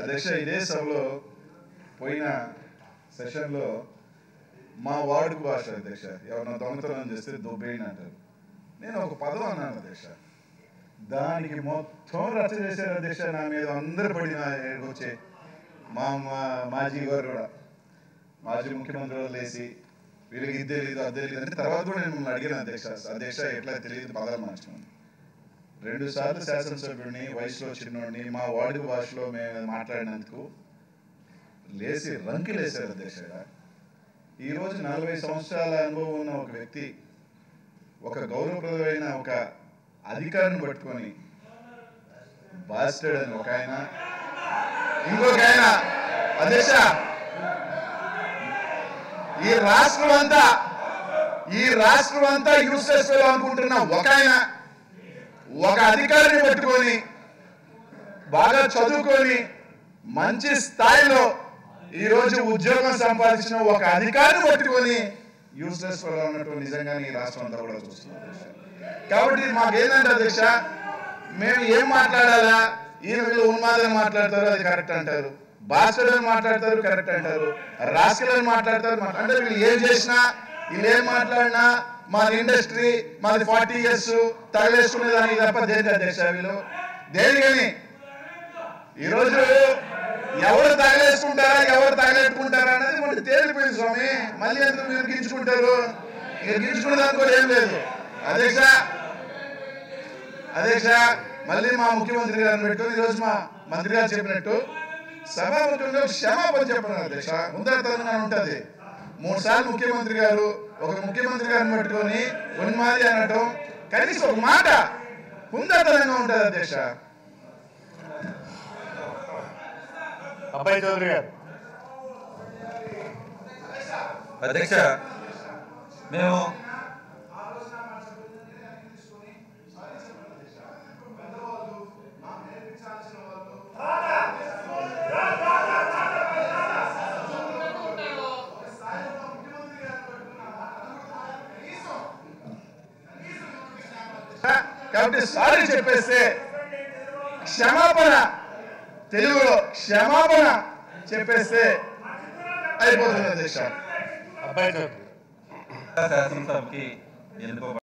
అధ్యక్ష ఇదే సభలో పోయిన సెషన్లో మా వార్డుకు భాష అధ్యక్ష ఎవరన్నా దొంగతనం చేస్తే దొబ్బేయని అంటారు. నేను ఒక పదం అన్నాను అధ్యక్ష, దానికి మొత్తం రచ్చ చేశారు అధ్యక్ష. నా మీద అందరు పడి నా వచ్చే మా మాజీ గారు కూడా మాజీ ముఖ్యమంత్రి వాళ్ళు లేచి వీళ్ళకి ఇది తెలియదు అది తెలియదు అంటే తర్వాత కూడా నేను మిమ్మల్ని అడిగాను అధ్యక్ష ఎట్లా తెలియదు పదాలు మార్చమని. 2 సార్లు శాసనసభ్యుడిని, వయసులో చిన్నోడిని మా వాడుక భాషలో మేము మాట్లాడినందుకు లేచి రంకిలేశారు అధ్యక్ష. ఈరోజు 40 సంవత్సరాల అనుభవం ఉన్న ఒక వ్యక్తి ఒక గౌరవప్రదమైన ఒక అధికారిని పట్టుకొని బాస్టర్డ్ అని ఒక ఆయన, ఇంకొక ఆయన అధ్యక్ష ఈ రాష్ట్రం అంతా యూజ్ చేసుకోవాలనుకుంటున్న ఒక ఆయన, ఒక అధికారిని పట్టుకొని బాగా చదువుకొని మంచి స్థాయిలో ఈరోజు ఉద్యోగం సంపాదించిన ఒక అధికారిని పట్టుకొని యూస్లెస్ ఫెలో ఉన్నట్టు నిజంగానే ఈ రాష్ట్రం అంతా కూడా చూస్తున్నారు. కాబట్టి మాకేందంటే అధ్యక్ష, మేము ఏం మాట్లాడాలా, వీళ్ళు ఉన్మాదని మాట్లాడతారు అది కరెక్ట్ అంటారు, బాస్టర్ని మాట్లాడతారు కరెక్ట్ అంటారు, రాస్కలని మాట్లాడతారు అంటే వీళ్ళు ఏం చేసినా వీళ్ళు ఏం మాట్లాడినా మా ఇండస్ట్రీ మాది 40 years తగలేసుకునే దానికి తప్ప దేనికి అధ్యక్ష వీళ్ళు దేనికని. ఈరోజు ఎవరు తగలేసుకుంటారా ఎవరు తగలెట్టుకుంటారా అనేది మనకి తేలిపోయింది స్వామి. మళ్ళీ ఎందుకు మీరు గించుకుంటారు? గించుకునే దానికి కూడా ఏం లేదు అధ్యక్ష. మళ్ళీ మా ముఖ్యమంత్రి గారిని పెట్టుకుని ఈరోజు మా మంత్రి గారు చెప్పినట్టు సభాముఖంగా క్షమాపణ చెప్పడం అధ్యక్ష. ముందరతనంగా ఉంటుంది. 3 సార్లు ముఖ్యమంత్రి గారు ఒక ముఖ్యమంత్రి గారిని పెట్టుకొని ఉన్మాది అనటం కనీసం ఒక మాట ముందరతనంగా ఉంటుంది అధ్యక్ష. అబ్బాయి చౌదరి గారు. అధ్యక్ష మేము కాబట్టి సారీ చెప్పేస్తే క్షమాపణ, తెలుగులో క్షమాపణ చెప్పేస్తే అయిపోతుంది అధ్యక్ష. శాసనసభకి ఎన్నుకో